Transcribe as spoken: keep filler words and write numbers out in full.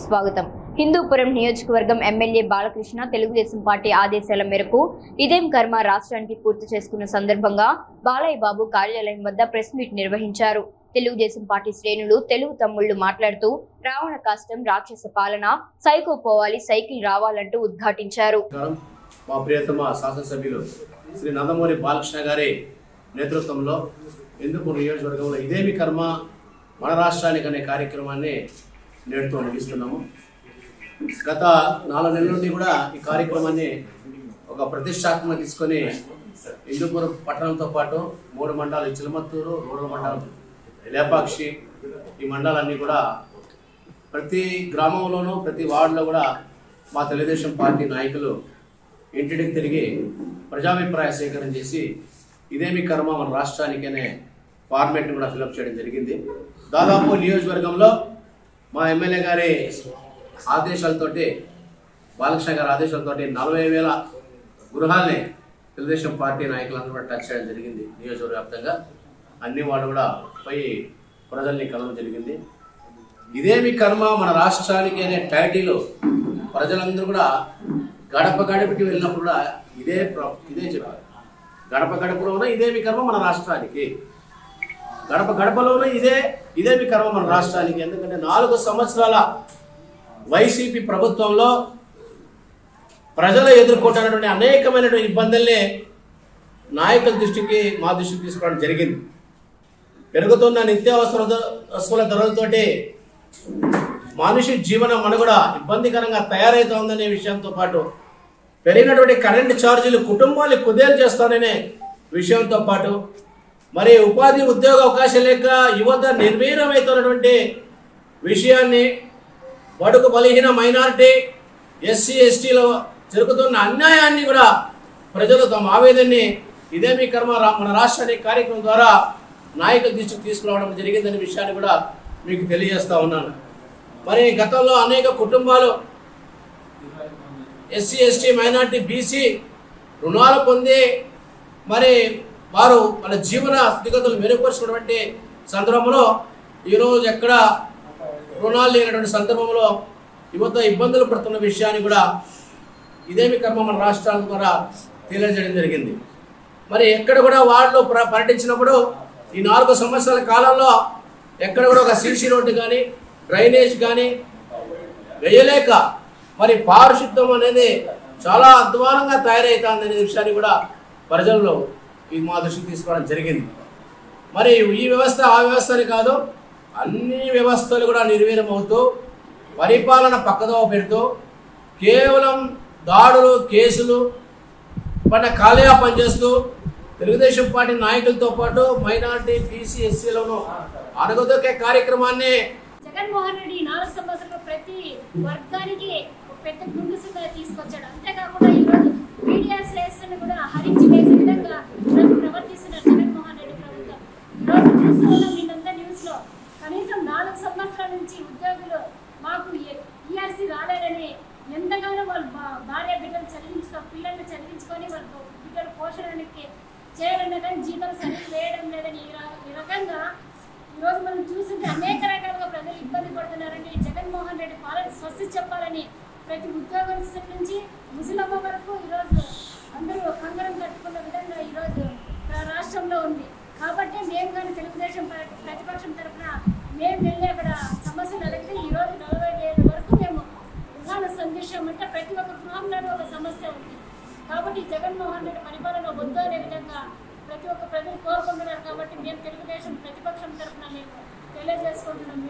స్వాగతం. హిందూపురం నియోజకవర్గం MLA Balakrishna Telugu Desam party ఆదేశాల మేరకు ఇదేం కర్మ రాష్ట్రానికి పూర్తి చేసుకున్న సందర్భంగా బాలయ్య బాబు కార్యాలయం వద్ద ప్రెస్ మీట్ నిర్వహించారు. తెలుగుదేశం పార్టీ శ్రేణులు తెలుగు తమ్ముళ్లు మాట్లాడుతూ రావణ కాష్టం రాక్షస పాలన సైకో పోవాలి సైకిల్ రావాలంటూ ఉద్ఘాటించారు. మా ప్రియతమ శాసనసభ్యులు శ్రీ నందమూరి బాలకృష్ణ గారి నేతృత్వంలో హిందూపురం నియోజకవర్గంలో ఇదేమి కర్మ మన రాష్ట్రానికి అనే కార్యక్రమాన్ని నేడుతో ముగిస్తున్నాము. గత నాలుగు నెలల నుండి కూడా ఈ కార్యక్రమాన్ని ఒక ప్రతిష్టాత్మకంగా తీసుకొని హిందూపురం పట్టణంతో పాటు మూడు మండలాలు చిలమత్తూరు, రూరల్ మండలం లేపాక్షి, ఈ మండలాన్ని కూడా ప్రతి గ్రామంలోనూ ప్రతి వార్డులో కూడా మా తెలుగుదేశం పార్టీ నాయకులు ఇంటింటికి తిరిగి ప్రజాభిప్రాయ సేకరణ చేసి ఇదేమి కర్మ మన రాష్ట్రానికి అనే ఫార్మేట్ని కూడా ఫిలప్ చేయడం జరిగింది. దాదాపు నియోజకవర్గంలో మా ఎమ్మెల్యే గారి ఆదేశాలతోటి బాలకృష్ణ గారి ఆదేశాలతోటి నలభై వేల గృహాల్ని తెలుగుదేశం పార్టీ నాయకులందరూ కూడా టచ్ చేయడం జరిగింది. నియోజకవర్గ వ్యాప్తంగా అన్ని వాళ్ళు కూడా పోయి ప్రజల్ని కలవడం జరిగింది. ఇదేమి కర్మ మన రాష్ట్రానికి అనే టైటిల్ ప్రజలందరూ కూడా గడప గడపకి వెళ్ళినప్పుడు కూడా ఇదే ఇదే చెప్పారు. గడప గడపలోనే ఇదేమి కర్మ మన రాష్ట్రానికి, గడప గడపలోనే ఇదే ఇదేమి కర్మ మన రాష్ట్రానికి. ఎందుకంటే నాలుగు సంవత్సరాల వైసీపీ ప్రభుత్వంలో ప్రజలు ఎదుర్కొంటున్నటువంటి అనేకమైనటువంటి ఇబ్బందుల్ని నాయకుల దృష్టికి మా దృష్టికి తీసుకోవడం జరిగింది. పెరుగుతున్న నిత్యావసర వస్తువుల ధరలతోటి మనిషి జీవన మనుగడ ఇబ్బందికరంగా తయారవుతోందనే విషయంతో పాటు పెరిగినటువంటి కరెంటు ఛార్జీలు కుటుంబాన్ని కుదేలు చేస్తాననే విషయంతో పాటు మరి ఉపాధి ఉద్యోగ అవకాశం లేక యువత నిర్వీర్యమవుతున్నటువంటి విషయాన్ని, బడుగు బలహీన మైనారిటీ ఎస్సీ ఎస్టీలో జరుగుతున్న అన్యాయాన్ని కూడా ప్రజలు తమ ఆవేదనని ఇదేమి కర్మ మన రాష్ట్రానికి కార్యక్రమం ద్వారా నాయకుల దృష్టికి తీసుకురావడం జరిగిందనే విషయాన్ని కూడా మీకు తెలియజేస్తా ఉన్నాను. మరి గతంలో అనేక కుటుంబాలు ఎస్సీ ఎస్టీ మైనార్టీ బీసీ రుణాలు పొంది మరి వారు వాళ్ళ జీవన స్థితిగతులు మెరుగుపరుచుకున్నటువంటి సందర్భంలో ఈరోజు ఎక్కడ రుణాలు లేనటువంటి సందర్భంలో యువత ఇబ్బందులు పడుతున్న విషయాన్ని కూడా ఇదేమి కర్మ మన రాష్ట్రాల ద్వారా తెలియజేయడం జరిగింది. మరి ఎక్కడ కూడా వాళ్ళు పర్యటించినప్పుడు ఈ నాలుగు సంవత్సరాల కాలంలో ఎక్కడ కూడా ఒక సీసీ రోడ్డు కానీ డ్రైనేజ్ కానీ వేయలేక మరి పారిశుద్ధ్యం అనేది చాలా అధ్వానంగా తయారవుతుంది అనే విషయాన్ని కూడా ప్రజల్లో ఈ మా దృష్టికి తీసుకోవడం జరిగింది. మరి ఈ వ్యవస్థ ఆ వ్యవస్థని కాదు, అన్ని వ్యవస్థలు కూడా నిర్వీర్యమవుతూ పరిపాలన పక్కదోవ పెడుతూ కేవలం దాడులు కేసులు పైన కాలేయా పనిచేస్తూ తెలుగుదేశం పార్టీ నాయకులతో పాటు మైనార్టీ బీసీ ఎస్సీలను అణగదొక్కే కార్యక్రమాన్ని జగన్మోహన్ రెడ్డి నాలుగు సంవత్సరాలు ప్రతి వర్గానికి పెద్ద గుండుసుగా తీసుకొచ్చాడు. అంతేకాకుండా ఈరోజు మీడియా శ్రేష్ఠను కూడా హరించి వేసే విధంగా ఈరోజు ప్రవర్తిస్తున్నారు జగన్మోహన్ రెడ్డి ప్రభుత్వం. ఈరోజు చూస్తూ ఉన్నాం నిన్నంతా న్యూస్ లో కనీసం నాలుగు సంవత్సరాల నుంచి ఉద్యోగులు మాకు ఈఆర్సీ రాలేదని ఎంతగానో వాళ్ళు భార్య బిడ్డలు చదివించుకో పిల్లల్ని చదివించుకొని వాళ్ళ బిడ్డల పోషణకి చేయాలన్నా కానీ జీతం సరిగ్గా వేయడం లేదని ఈ రకంగా ఈరోజు మనం చూస్తుంటే అనేక రకాలుగా ప్రజలు ఇబ్బంది పడుతున్నారని జగన్మోహన్ రెడ్డి పాలన స్వస్తి చెప్పాలని ప్రతి ఉద్యోగస్తుల నుంచి ముసలమ్మ వరకు ఈరోజు అందరూ కంగరం కట్టుకున్న విధంగా ఈరోజు రాష్ట్రంలో ఉంది. కాబట్టి మేము కానీ తెలుగుదేశం ప్రతిపక్షం తరఫున మేము వెళ్ళి అక్కడ సమస్యలు అడిగితే ఈరోజు నలభై ఏళ్ళ వరకు మేము ప్రధాన సందేశం అంటే ప్రతి ఒక్క గృహంలోనూ ఒక సమస్య ఉంది. కాబట్టి జగన్మోహన్ రెడ్డి పరిపాలన వద్దు అనే విధంగా ప్రతి ఒక్క ప్రజలు కోరుకుంటున్నారు. కాబట్టి మేము తెలుగుదేశం ప్రతిపక్షం తరఫున మేము తెలియజేసుకుంటున్నాం.